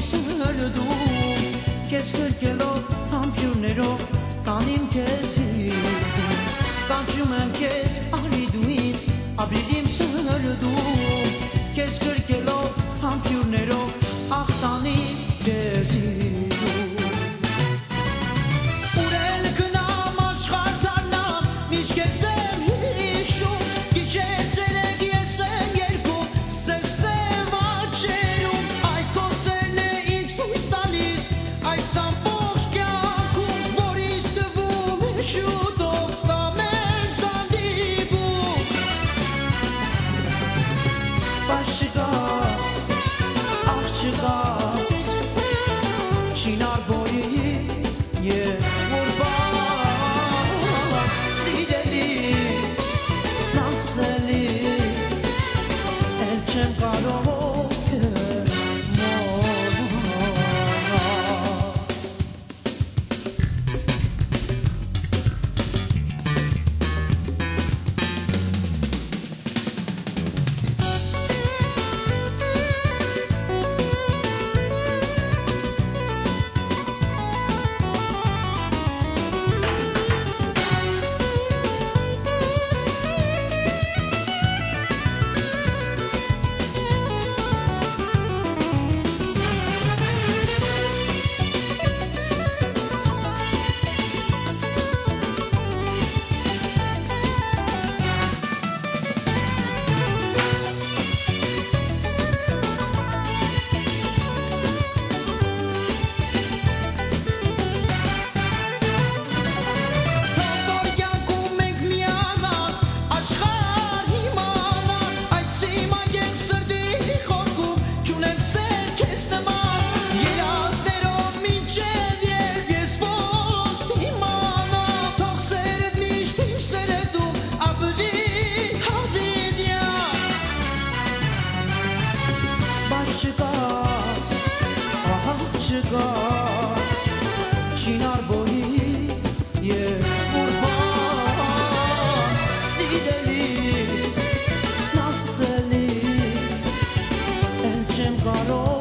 սրդում Կեզ կրկելով համբյուրներով կանիմ կեզ իրում Կանչում եմ կեզ արի դու ինձ ապրիր իմ սրդում Կեզ կրկելով համբյուրներով աղ տանիմ կեզ իրում Ուրել կնամ աշխարհ դառնամ միշտ կեզ եմ հիշում Գիշեր ցերեկ ես եմ երգում սև աչերում Այդ կոսերն է ինձ հույս տալիս այս ամբողջ կյանքում Որից տվում է շուտով կա մեզ հանդիպում Բայց չկաս, աղ չկաս Չինար բոյի ես որ բան Սիրելիս, նասելիս Էլ չեմ կարող քեզ մոռանալ Չկաս, ահա չկաս Չինար բոյի ես որ բան Սիրելիս, նասելիս Էլ չեմ կարող